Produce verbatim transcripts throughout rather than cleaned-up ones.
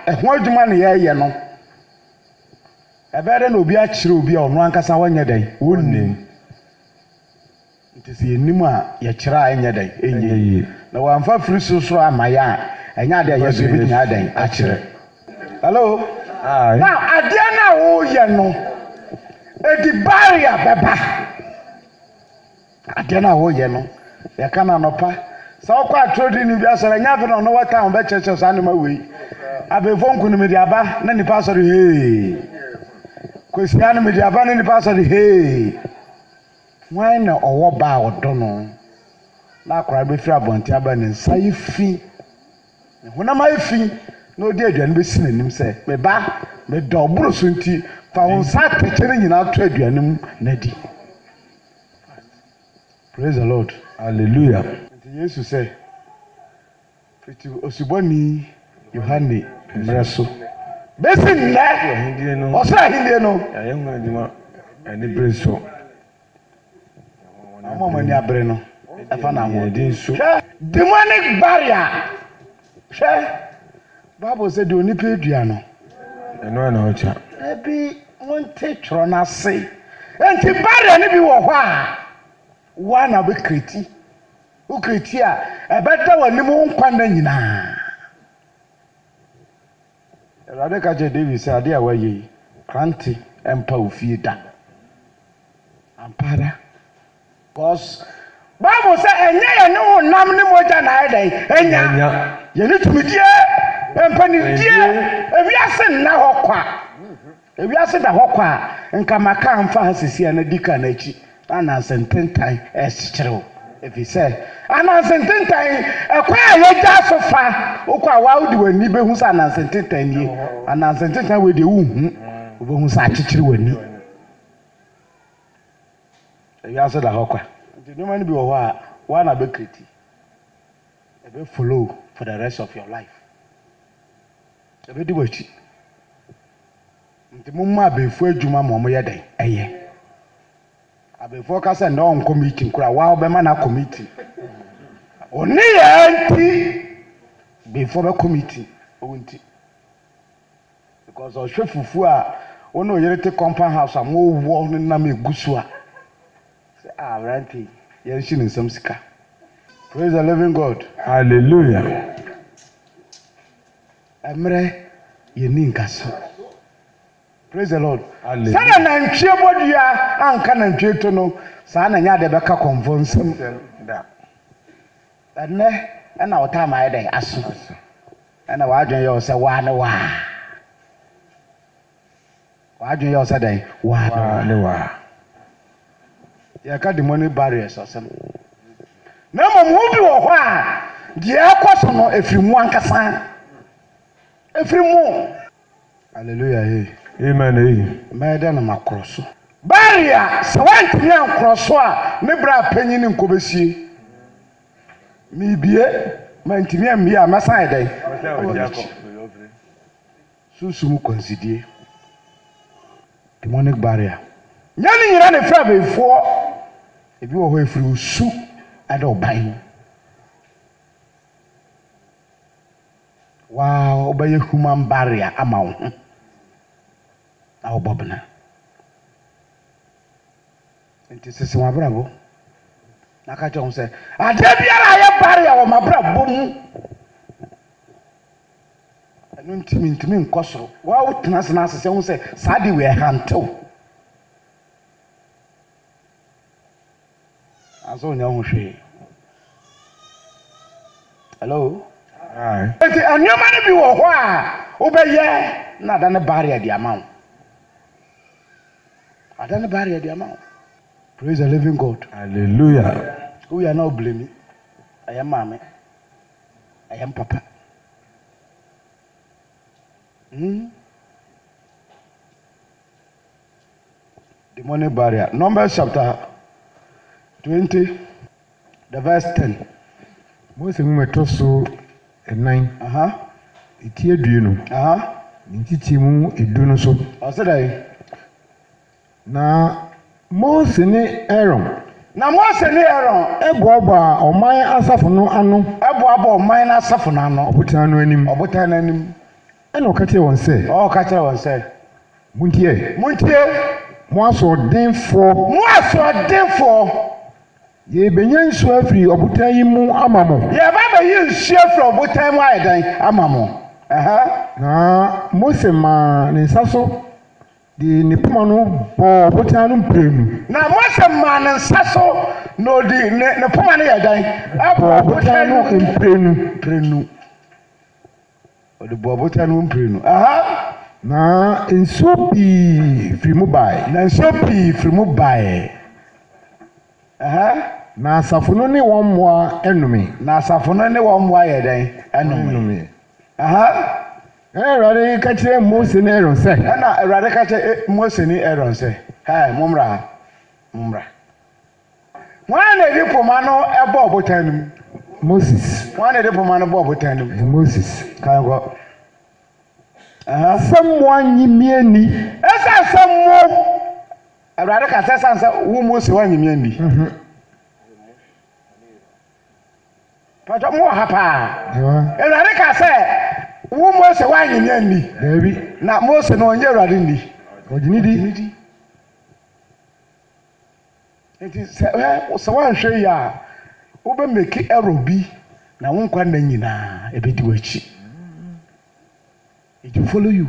ɛho adwuma ne yɛyɛ no ɛbɛda na obi akyerɛ obi a ɔno ankasa wanyɛ dɛn wonnim nti sɛ yɛnim a yɛkyerɛ a ɛnyɛ dɛn ɛnyɛ yie na wɔamfa firi sorosoro ama yɛ a ɛnyɛ adeɛ a yɛ so ebi nyɛ dɛn akyerɛ hello na adeɛ no a woyɛ no edi barrier bɛba adeɛ no a woyɛ no yɛka na anɔpa sɛ wokɔ atwerɛdi no bi asɔre ɛnyɛ afei na ɔno wɔta wo bɛkyerɛkyerɛ saa nnoma wei abɛmfo nkonimdi aba na nipa asɔre hee kwesịa no mede aba no nipa asɔre hee wan na ɔwɔ ba a ɔdɔ no na akora bɛfiri abɔnten aba ne nsa yɛ fi ne honam ayɛ fi na ɔde aduane bɛsi n'anim sɛ meba meda ɔboro so nti fa wo nsa atɛkyɛ no nyinaa to aduane mu na di praise the lord hallelujah nti yesu sɛ fiti osubɔni yohane mmerɛ so bɛsi nnɛ ɔsɛ ahindie no ɔmɔ ani abere no ɛfa na ahoɔden so demonic barrier hwɛ bible sɛ deɛ onipa adua no ɛno na ɔkya ebi wonte twerɛ no ase enti barrier no bi wɔ hɔ a woa na bɛkreti wokreti a ɛbɛda w'anim wo nkwa nna nyinaa Rade ka je David say ade a waye yi krante empa ofie da ampada cause Bible say enye ye ne ho nam ne moja na ai enya ye ne tumidie empa ne die ewiase na hokwa ewiase da hokwa nka maka amfa hasisia na dika na chi ana sententan esikyerew efi say ana sententan ekwa ayega sofa okwa waudi wani behu sa ana sententan nie ana sententan we de wu hu obehu sa akyekere wani eya so da hokwa nti no mani bi wo ho a wa na be kreti e be follow for the rest of your life e be di wachi nti mumma befu adwuma mo mo ye den eye abefo ka se ndo on committee kura wa be ma na committee oni ya nti before be committee onti because o hwe fufu a ono yerete compound house am wo na me gusu a say ah ranti yer shi nin sam sika praise the living god hallelujah amre ye ni nkaso praise the lord hallelujah sana na ntwe bodua anka na ntwe to no saa na nya de beka convonsem da ene ena wota ma ede aso ena wadwen ye o se wa ne wa wadwen ye o se den wa ne wa ya ka demonic barriers osem na mom hu bi wo ho a de ekoso no efirimu ankasa efirimu hallelujah hey amen eh maida na makroso barrier se wantini ankroso a ne bra panyini nkobesie mi bie mantini ambi a masan dai susum consider demonic barrier nyani nyira ne fra befo ebi wo ho efiri osu ada oban wow obaye human barrier ama wo awo bobna enti sisi wa brabo naka chon se ade biara ya barrier wo mabrabo mu enu ntimi ntimi nkosoro wa wotena se na asese hu se sade we hantew aso nya hu hwe hello hi enti anyoma ne bi wo ho a obeye na da ne barrier di amount adane barrier di amount praise the living god hallelujah we are not blaming I am mama I am papa hmm demonic barrier Numbers chapter twenty the verse ten Moses mu metoso nine aha iti aduenu aha ntiti mu edu no so osedai na Mose ni Aaron na Mose ni Aaron eboaba oman asafo no ano eboaba oman asafo no ano obotan no anim obotan no anim ɛna ɔka kyerɛ wɔn sɛ ɔka kyerɛ wɔn sɛ montie montie mo asoɔdenfoɔ mo asoɔdenfoɔ yɛbɛnya nsuo afiri ɔbotan yi mu ama mo yɛba bɛyi nsuo afiri ɔbotan mu ayɛ dan ama mo na Mose maa ne nsa so de ne poma no bɔ ɔbotan no mprenu na Mose maa ne nsa so na ɔde ne poma no yɛ dan ɛbɔ ɔbotan no mprenu mprenu ɔde bɔ ɔbotan no mprenu na nsuo pii firi mu bae na nsuo pii firi mu bae na asafo no ne wɔn mmoa ɛnome na asafo no ne wɔn mmoa yɛ dan ɛnome ɛna Awurade ka kyerɛ Mose ne Aaron sɛ ɛna Awurade ka kyerɛ Mose ne Aaron sɛ ɛɛ mommra mommra wɔn na edi poma no ɛbɔ ɔbotan no mu Moses wɔn na edi poma no bɔ ɔbotan no mu Moses kan kɔ sɛ mmoa nyimie ni ɛsɛ sɛ mo Awurade ka sɛ sɛ sɛ wo Mose wa nyimie ni pàtó mo wɔ ha paa Awurade ka sɛ wo Mose wa nyimie ni dabi na Mose no ɔnyɛ Awurade ni ɔgyini di nti sɛ sɛ wanhwɛ yi a wobɛmeki ɛrɔ bi na wo nkwa nna nyinaa ɛbɛdi w'akyi it will follow you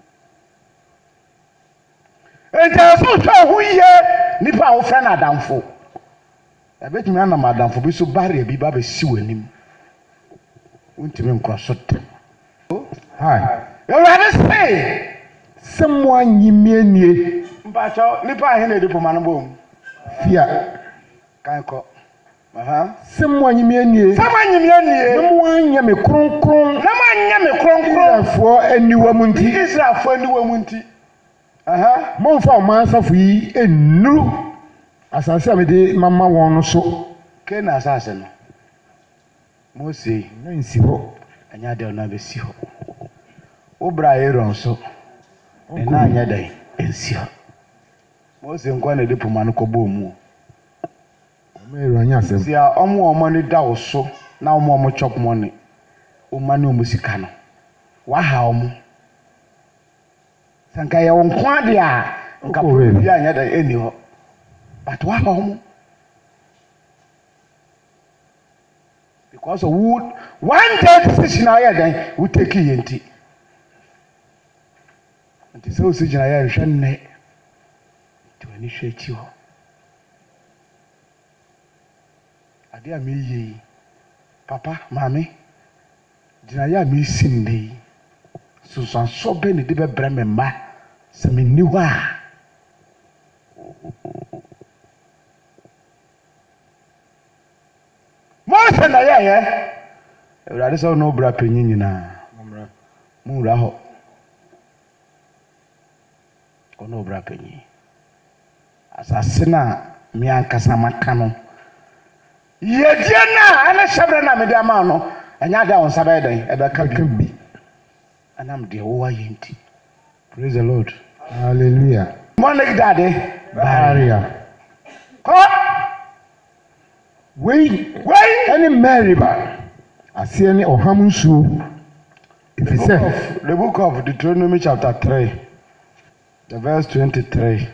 nti ɛso hwɛ ho yie nipa a wofrɛ no adamfo ɛbɛtumi anam adamfo bi so barrier bi ba bɛsi w'anim wontumi nkɔ so tem Awurade sɛ sɛ mmoa nyimie nie mpakyɛw nipa ahe na ɛdi poma no bɔ mu fia kan kɔ sɛ mmoa nyimie nie sɛ mmoa nyimie nie na mmoa nyɛ me kronkron na mmoa nyɛ me kronkron Israelfoɔ aniwa mu nti Israelfoɔ aniwa mu nti momfa ɔman asafo yi ennuru asase a mede mama wɔn no so Kena asase no Mose na nsi hɔ anya de na bɛsi hɔ obra Aaron so na anya dan nsi hɔ Mose nkwa na de poma no kɔbɔ mu ɔmo Aaron anya asɛm sia ɔmo ɔmo ne da wo so na ɔmo ɔmo chop money ɔmo ne ɔmo sika no waha ɔmo sanka yɛ wɔn kwa de a nka bi anya dan eni hɔ but waha ɔmo because of wood one day decision ayɛ dan wo take yenti nti sɛ osi gyina yɛ nhwɛ nnɛ to ani hwɛ akyi hɔ ade a meyɛ papa maame gyina yɛ a mesi nnɛ yi susuansɔ bɛ ne de bɛbrɛ me mma sɛ menni hɔ a Mose na yɛyɛ Awurade sɛ ɔno obra panyin nyinaa mu wura hɔ ɔno obra panyin asase na me ankasa maka no yɛdie na ɛne hyɛbrɛ na mede ama no ɛnyɛ ade a wo nsa bɛyɛ dɛn ɛbɛka bi anam deɛ wowɔ yɛ nti praise the Lord hallelujah mɔnek dade baria kɔ wei wei ɛne Meriba aseɛ ne ɔham nsuo efisɛ the book of Deuteronomy chapter three the verse twenty-three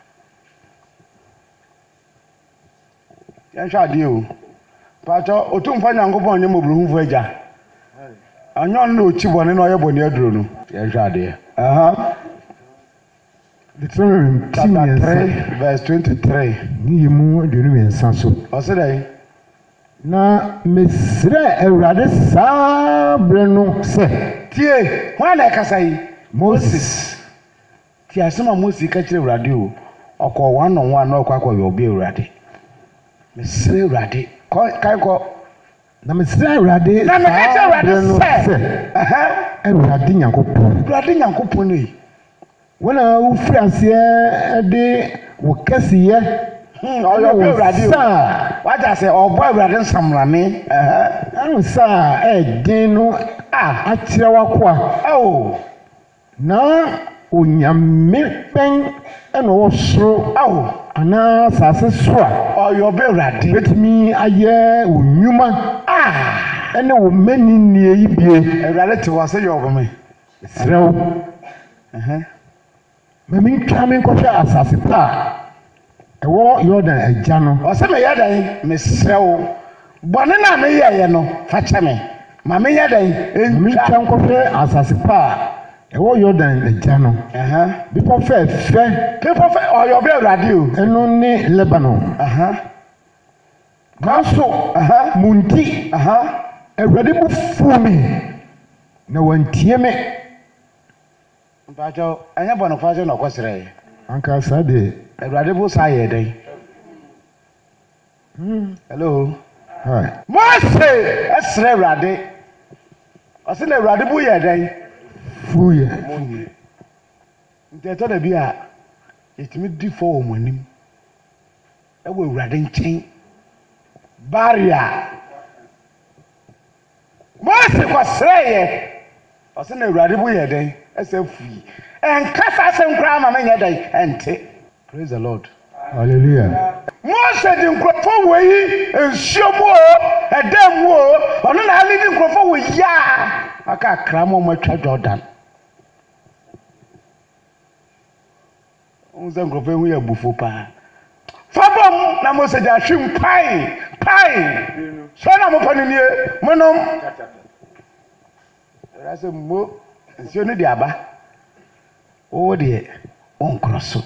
yɛnhwɛ adeɛ o paatɔ otumfa Nyankopɔn nyɛ mmɔborɔhufo agya anyɛ ɔno na ɔkyi bɔne na ɔyɛ bɔne aduro no yɛnhwɛ adeɛ aha Deuteronomy chapter three verse twenty-three ne yɛ mu aduonu mmiɛnsa so ɔsɛ dɛ na mesrɛ Awurade saa berɛ no sɛ tie hwan na ɛkasa yi Moses tie asɛm a Moses ka kyerɛ Awurade o ɔkɔ one on one na ɔkɔ akɔyɛ obi Awurade mesrɛ Awurade kan kɔ na mesrɛ Awurade na meka kyerɛ Awurade sɛ Awurade Nyankopɔn Awurade Nyankopɔn no yi wɔn a wofiri aseɛ de wo kɛseyɛ ɔyɛ Awurade o wagya sɛ ɔbɔ Awurade nsamrane ɛno saa ɛden no a akyerɛ w'akoa ɛwo na onyame bɛn ɛna ɔwɔ soro ɛwo anaa asase so a ɔyɛ ɔbɛ Awurade bɛtumi ayɛ wo nnwuma ɛne wo mani nnie yi bie Awurade te wɔ sɛ yɛ ɔbɔ me Srew. Uh-huh. Mami twa ko hwe asase pa. Ewo Yordan agya no. O se me yedan me srew. Bone na me yeye no fa che me. Ma me yedan Mami twa ko hwe asase pa. Ewo Yordan agya no. Aha. Bipo fe fe. People fe oyo be radio. Eno ni Lebanon. Aha. Gaso. Aha. Munti. Aha. Ewrade bu fu me. Na wantie me. Mpacho anya bono faje no kwosere. Anka sade. Ewrade bu sa ye den. Hmm. Hello. Hi. Mose esre ewrade. O se na ewrade bu ye den. Fu ye. Nteto da bi a yetimi di fo omonim. Ewo ewrade nchen. Barrier. Mose kwosere ye. O se na ewrade bu ye den. Ese free. En kasa se nkra ma me den ente. Praise the Lord. Hallelujah. Mose di nkrofo weyi ensuomu o edam o ono na ali di nkrofo we ya aka kramo mo twa Jordan. Unza nkrofo hu ya bufo pa. Fabom na Mose ja hwim pai pai. So na mo panini monom. Rase mo nsuo no di aba. O de on kroso.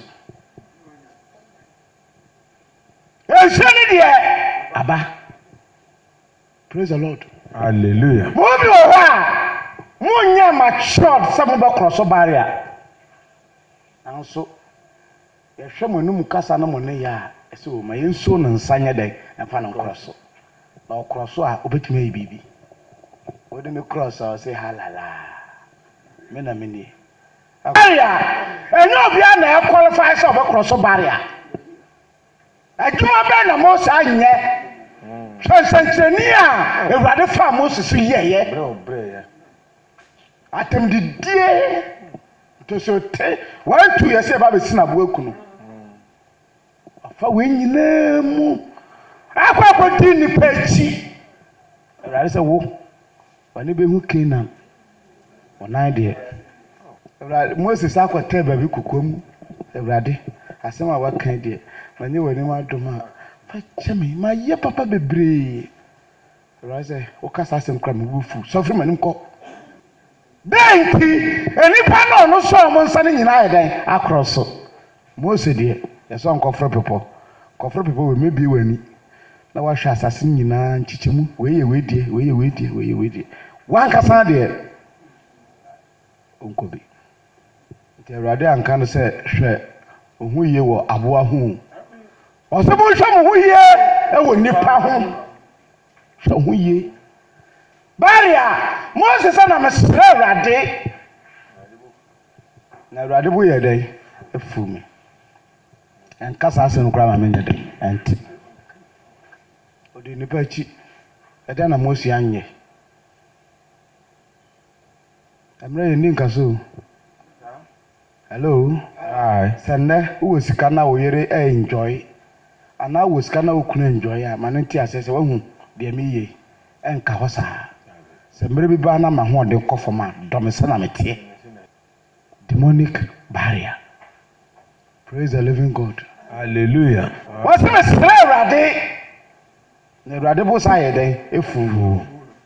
Enshani die aba. Praise the Lord. Hallelujah. Mo bi o ha. Mo nya matured some be cross barrier. Nanso ye hwe mo num kasa na mo ne ya ese o ma ye nso no nsanya den na fa no cross. Na o cross a obetumi ayi bibi. O de me cross o say halala. Me na me ni. Barrier. Enyo bia na e qualify so be cross barrier. Adwuma be na Mose anye. Hwensentreni a Ewurade fa Mose so yeye. Bre bre ya. Atem didie. To so te one two years e ba be sina bo akunu. Afa we nyina mu. Akwa kwati ni pechi. Ewurade se wo. Wani be hu Canaan. Onan de. Ewurade Moses akwata ba bi kokom. Ewurade asem a wakan de. Manye wani ma doma fa cheme ma ye papa bebre raise o kasa sem kra me wufu so firi manim ko denti enipa no no so mo nsa ne nyina ye den akroso Mose de ye so nkofro pepo nkofro pepo we mebi wani na wa hwa asase nyina nchichemu we ye we die we ye we die we ye we die wan kasa de onkobi nti Awurade anka no se hwe ohu ye wo aboa hu Osebo hwe mo huye e wo nipa ho hwe huye Barrier Moses na mesre Awurade na Awurade bo ye den efu me en kasa ase no kra ma me den enti odi nipa chi e da na Moses anye amre ye ninka so hello hi senne wo sika na wo yere e enjoy ana wo sika na okunu enjoy a ma nti asese wahu de miye enka hosa se mre bi ba na ma ho de kofoma domese na metie demonic barrier. Praise the living God. Hallelujah. What's the message Awurade na Awurade bo sa ye den efu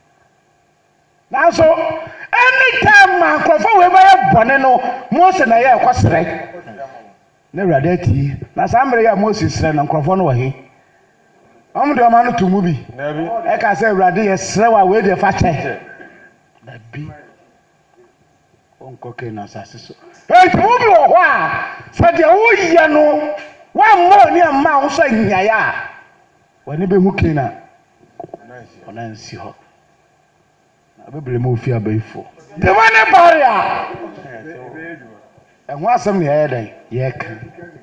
na so anytime man krofo we ba bone no Mose na ye kwosere na Awurade ati na samre ya Moses sere na krofo no wahi am de ma no tumu bi na bi e ka se Awurade ye sere wa we de fa che na bi onko ke na sase so e tumu bi wo ho a se de wo ye no wa mo ni ama wo so nyaya wani be hu kina ona nsi ho na bebre mo fi abaifo de wani barrier ehun asem ne ye dan ye kan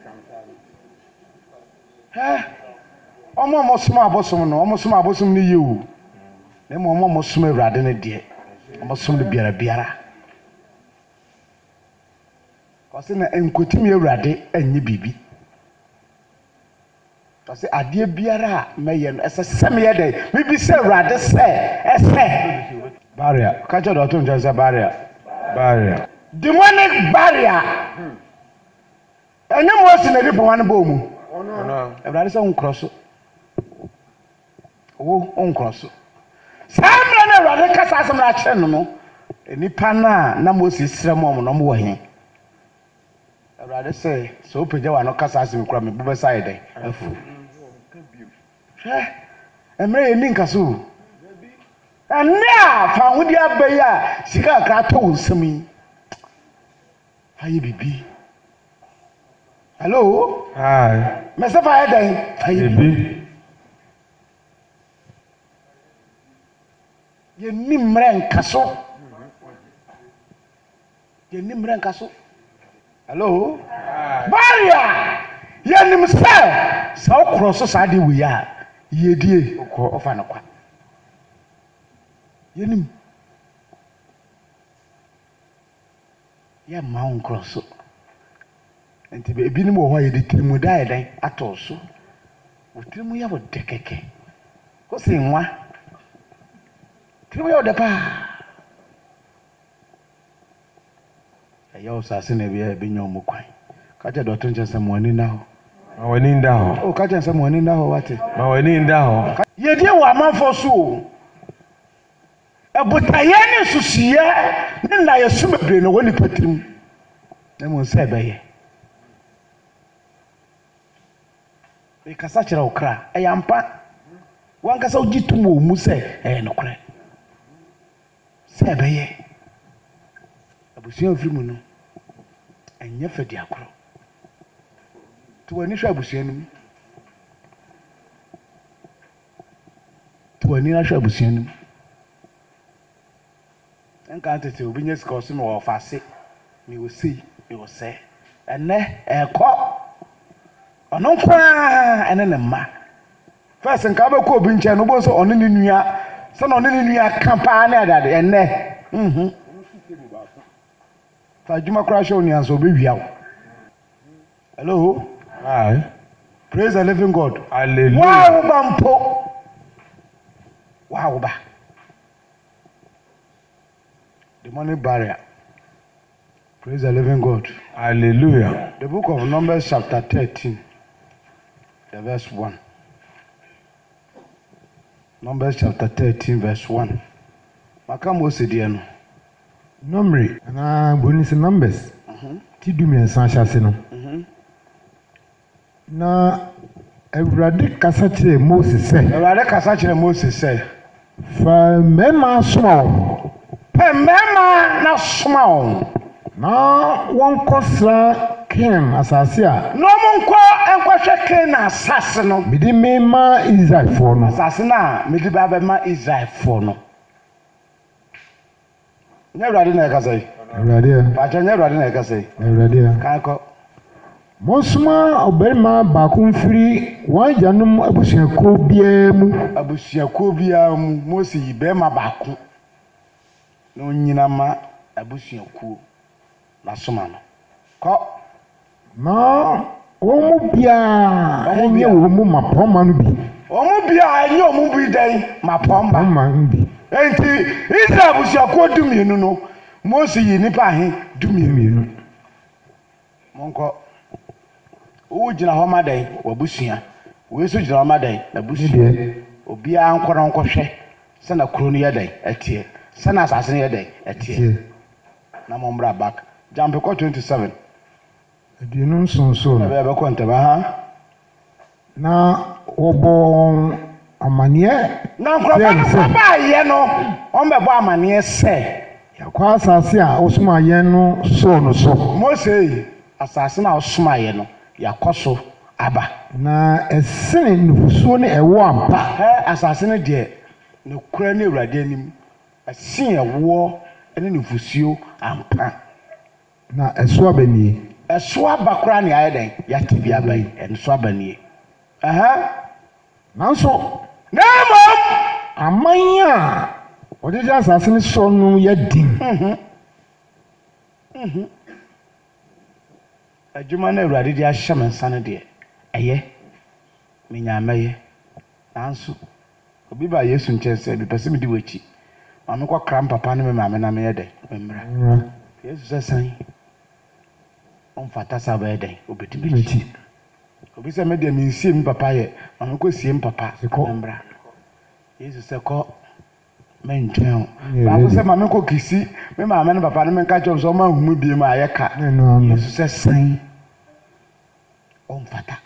ha omo mo suma abosom no omo suma abosom ne yewu na mo omo mo suma Awurade ne de omo sum de biara biara ko se na enkotimi Awurade anyi bibi to se ade biara meye no ese sem ye de bibi se Awurade se ese barrier ka jo do to nje se barrier barrier. Demonic barrier. Enya mo si na di pon bo mu. Ono. Ebrade se unkross. Wo unkross. Samra na ebrade kasa asem na kire no no. Enipa na na Moses srem om no mo wo he. Ebrade se so peja wa no kasa asem kura me bube side afu. Hwe. Emre yeni nkaso. Ana fa hudi abaya sika ka to nsemi. Aye bibi. Hello? Hi. Mese fa hedan. Aye bibi. Ye nimre nkaso. Ye nimre nkaso. Hello? Hi. Maria. Ye nimse. Sa okroso sa de wi ya. Ye die ofa no kwa. Ye nim. Ye ma onkroso. Enti be ebi ni mo ho ye de tirimu da ye dan ato so. O tirimu ya bo dekeke. Ko se nwa. Tirimu ya de pa. Ya o sa se na bi e bi nyom mo kwan. Ka je dotun je se mo ani na ho. Ma wani nda ho. O ka je se mo ani na ho wate. Ma wani nda ho. Ye die wa manfo so. Ebutaye ni susiye ni na ye sumebre no woni patirim. Na mo se be ye. E kasa kira okra e yampa. Wan kasa ogitum wo mu se e no kra. Se be ye. Abusia ofiri mu no. Enya fadi akoro. To wani hwa abusia nim. To wani na hwa abusia nim. Enka tete obi nye sika oso me wo fase. Me wo sei, me wo se. Ene e ko. Ono kwa ene ne ma. First nka ba ko obi nche no bo so ono ni nua. Se no ono ni nua kampa na adade ene. Mhm. Fa juma kra show ni anso be wiawo. Hello. Hi. Praise the living God. Hallelujah. Wow bampo. Wow ba. Demonic barrier. Praise the living God. Hallelujah. The book of Numbers chapter thirteen, the verse one. Numbers chapter thirteen, verse one. Makamo sediano. Numeri na bonus numbers. Mhm. Ti du mi ensan hyase no. Mhm. Na Awurade kasa kyerɛ Moses sɛ, Awurade kasa kyerɛ Moses sɛ, fa mmarima soma wɔn pɛ mmarima na soma wɔn na wɔnkɔ sra Ken asase a na ɔmo nkɔ nkɔhwɛ Kana asase no. mede mema Israelfoɔ no. Asase na mede ba bɛma Israelfoɔ no. Nyɛ Awurade na ɛkasa yi. Awurade a, Baakyɛ nyɛ Awurade na ɛkasa yi. Awurade a. Kan kɔ. Monsoma ɔbarima baako mfiri wɔn agyanom abusuakuo biara mu. Abusuakuo biara mu Mose yi bɛrima baako na onyina ma abusuakuo na soma no. Kɔ. Na wɔn mu biara ɛnyɛ wɔn mu mapɔma no bi. Ɔmo biara ɛnyɛ ɔmo bi dɛn mapɔmba. Mapɔma no bi. Enti Israel abusuakuo dumienu no Mose yi nipa ahe dumienu. Monkɔ. Wo gyina hɔ ma dɛn wabusua. Wo nso gyina hɔ ma dɛn abusua. Obiara nkɔ na nkɔhwɛ sɛ na kuro no yɛ dɛn ɛteɛ. Sɛ na asase no yɛ dɛn ɛteɛ. Na mo mbra back. Jump kɔ twenty-seven. Aduonu nson so Na no. bɛ bɛkɔ ntɛm ha. Na wɔbɔ amaneɛ. Na nkurɔfoɔ ba ayɛ no wɔn bɛ bɔ amaneɛ sɛ Yakɔ asase a ɔsoma yɛn no so no so. Mose yi asase na ɔsoma ayɛ no yakɔ so aba. Na ɛsene nufusuo ne ɛwɔ ampa. Hɛ asase no deɛ ne kura ne Awurade anim ɛsen ɛwoɔ ne nufusuo ampa. Na ɛso aba nie. Ɛso aba kora ne ayɛ dɛn yate bi aba yi ɛnso aba nie. Ɛhɛ. Nanso Na mmom aman a ɔdede asase no so no yɛ din. Mhm. Mhm. Adwuma na Awurade de ahyɛ me nsa no deɛ ɛyɛ menyamɛyɛ. Nanso obi ba Yesu nkyɛn sɛ bi pɛ sɛ medi w'akyi. Ma me kɔ kra papa ne me maame na meyɛ dɛn mmra. yesu sɛ san ɔmfata sa bɛyɛ dɛn obɛtumi meti obi sɛ medeɛ mensie me papa yɛ ma mekɔ sie me papa Kɔ. mbra yesu sɛ kɔ mentwɛn o baako sɛ ma mekɔ kisi me maame ne papa no menka kyɛw sɛ ɔma ahumu bie ma ayɛ ka ɛno ano yesu sɛ san ɔmfata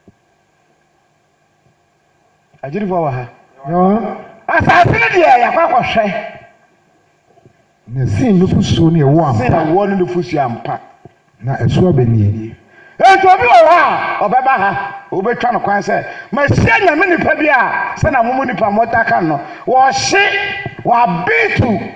agyirifoɔ wɔ ha yɔ asase no deɛ yɛakɔ akɔhwɛ na sin nufu suo ne ɛwɔ sɛ ampa na woɔ no ne fosu ampa na ɛso abɛnie enti obi wɔ hɔ a ɔbɛba ha wobɛtwa no kwan sɛ mahyia nyame nipa bi a sɛ na momu nipa mmɔta ka no wɔhye wɔabeetu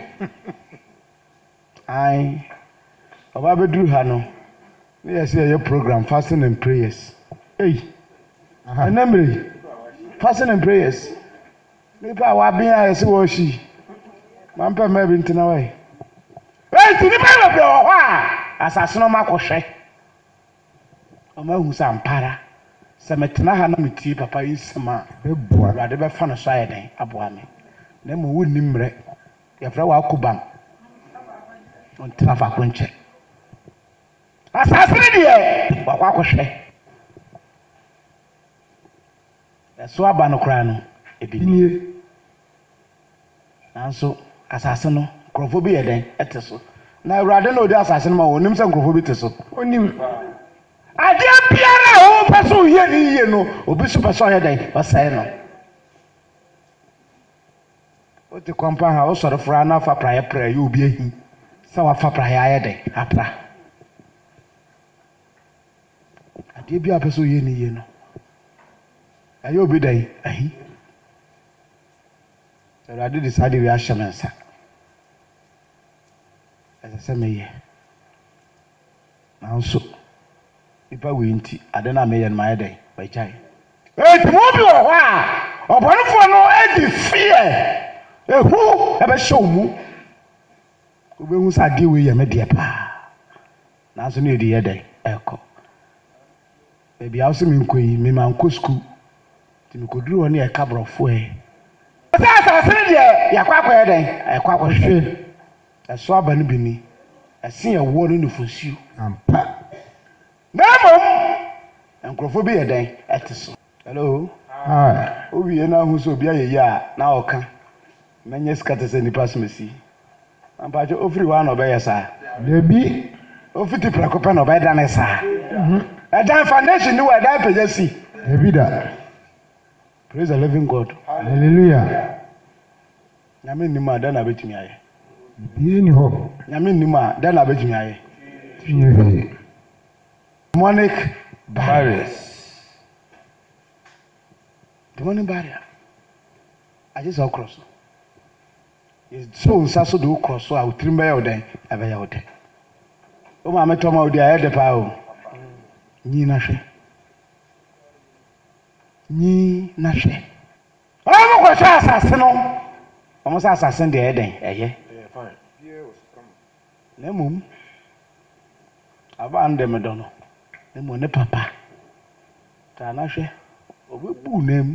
ai ɔba bɛduru ha no ne yɛ sɛ yɛyɛ program fasting and prayers ei aha ɛnɛ mmere fasting and prayers nipa a wɔabea a yɛsɛ wɔhyi mampɛ mma bi ntena wɔe enti nipa bɛbrɛ wɔ hɔ a asase no ma akɔhwɛ ɔma ahu sɛ ampara sɛ metena ha na metie papa yi nsɛm a bɛboa awurade bɛfa no so ayɛ dɛn aboa me na mmom wonni mmerɛ yɛfrɛ wɔ akobam ɔntena faako nkyɛ asase no deɛ wakɔ akɔhwɛ ɛso aba no koraa no ebi ni nie nanso asase no nkurɔfoɔ bi yɛ dɛn ɛte so na awurade na ɔdi asase no ma wɔnim sɛ nkurɔfoɔ bi te so onim adeɛ biara a wɔpɛ sɛ ɔyɛ ne yie no obi so pɛ sɛ ɔyɛ dɛn ɔsɛe no wote kɔmpa ha wosɔre fora na afa praeɛ pra ɛyɛ obi ahi sɛ wafa praeɛ ayɛ dɛn apra adeɛ biara pɛ sɛ ɔyɛ ne yie no ɛyɛ obi dɛn ahi awurade de saa de wi ahyɛ me nsa ɛsɛ sɛ meyɛ nanso nipa wei nti ade na meyɛ no mayɛ dɛn bagyae enti mo bi wɔ hɔ a ɔbɔnefoɔ no adi feɛ ehu ɛbɛhyɛ wo mu wobɛhu sɛ adeɛ wei yɛ me deɛ paa nanso ne yɛde yɛ dɛn ɛkɔ baabi a wo sɛ menkɔ yi mema nkɔ sukuu nti mekɔduru hɔ ne yɛka borɔfoɔ ɛ sɛ asase no deɛ yɛakɔ akɔyɛ dɛn ɛkɔ akɔhwɛ ɛso aba no bi ni ɛse yɛwoɔ no nufosuo ampa na mmom nkurɔfoɔ bi yɛ dɛn ɛte so hello ah owie na ahu sɛ obi ayɛ yi a na ɔka mɛnyɛ sika te sɛ nnipa somasi ampakyɛ ofiri hɔ a na ɔbɛyɛ saa dabi ofiti prɛko pɛ na ɔbɛda ne saa ɛdan foundation ne wɔ ɛdan pagya si dabi da praise the living god hallelujah nyame nnim a dɛn na bɛtumi ayɛ bie ni hɔ nyame nnim a dɛn na bɛtumi ayɛ tinye hwee demonic barrier Barriers. demonic barrier agye sɛ ɔkorɔ so yɛsɛ wo nsa so de wokorɔ so a wotirim bɛyɛ wo dɛn ɛbɛyɛ wo dɛ wo maame tɔm a wodi a ɛyɛ dɛ paa o nyi na hwɛ nyi na hwɛ ɔmo kɔhwɛ asase no ɔmo sɛ asase no deɛ ɛyɛ dɛn ɛyɛ na mmom abaa no dɛ medɔ no na mmom ne papa taa na hwɛ ɔbɛbu nam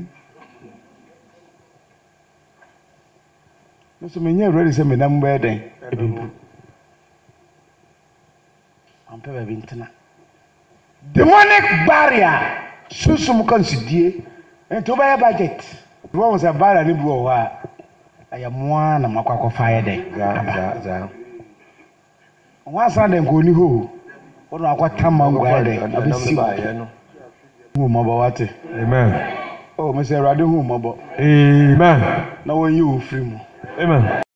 nso menyɛ awurade sɛ menam bɛyɛ dɛn ɛbɛbu ampɛ baabi ntena demonic barrier susum kansidie nti wobɛyɛ budget wɔn sɛ barrier ne bi wɔ hɔ a ɛyɛ mmoa na makɔ akɔfa ayɛ dɛn Za za. wɔn asan dɛn nkɔni hɔ o wɔn akɔtam mango ayɛ dɛn abɛsi no. hu mmɔbɔ wate Amen. o mesɛ awurade hu mmɔbɔ Amen. na wɔnyi wo firi mu Amen.